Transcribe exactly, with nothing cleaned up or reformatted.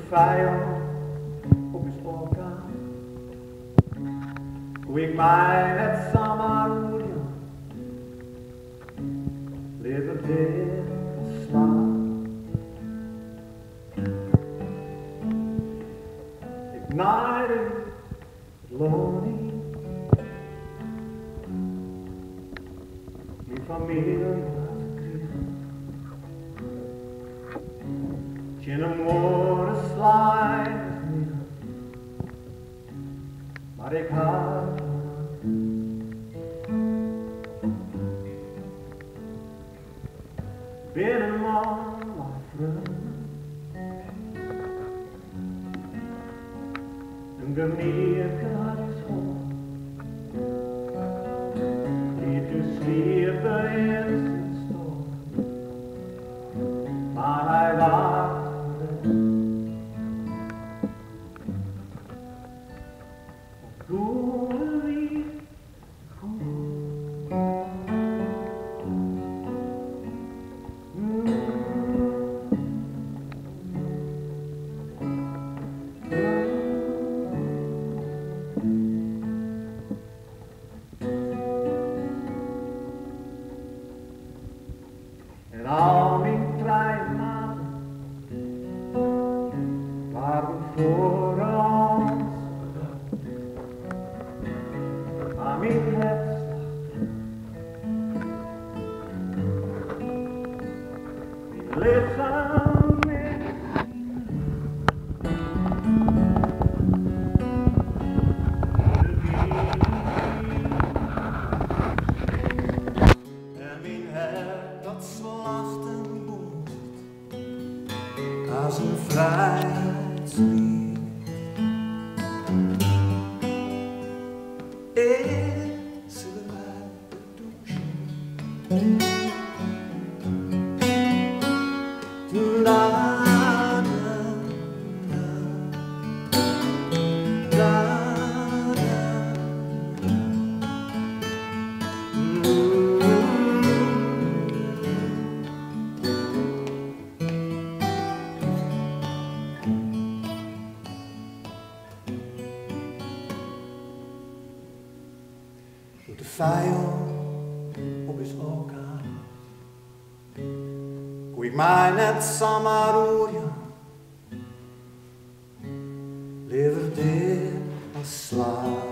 vijand op je spoorkaan. Hoe ik mij net samaroeien, leven weer slaan. Ignited lonely, mi familia in een woorden slijt niet, maar ik hou binnen al mijn vrienden een gemiddelde school die te sliepen in zijn stoel, maar hij wacht. En al mijn vrije maanden waren voor ons bedacht, maar mijn hartslag, mijn lichaam is en mijn hart dat slachten moet als een vrijheidslied. Is er bij de douche la la la la la. De vijand op is orkaan, hoe ik mij net samaroeien, liever dit als slaap.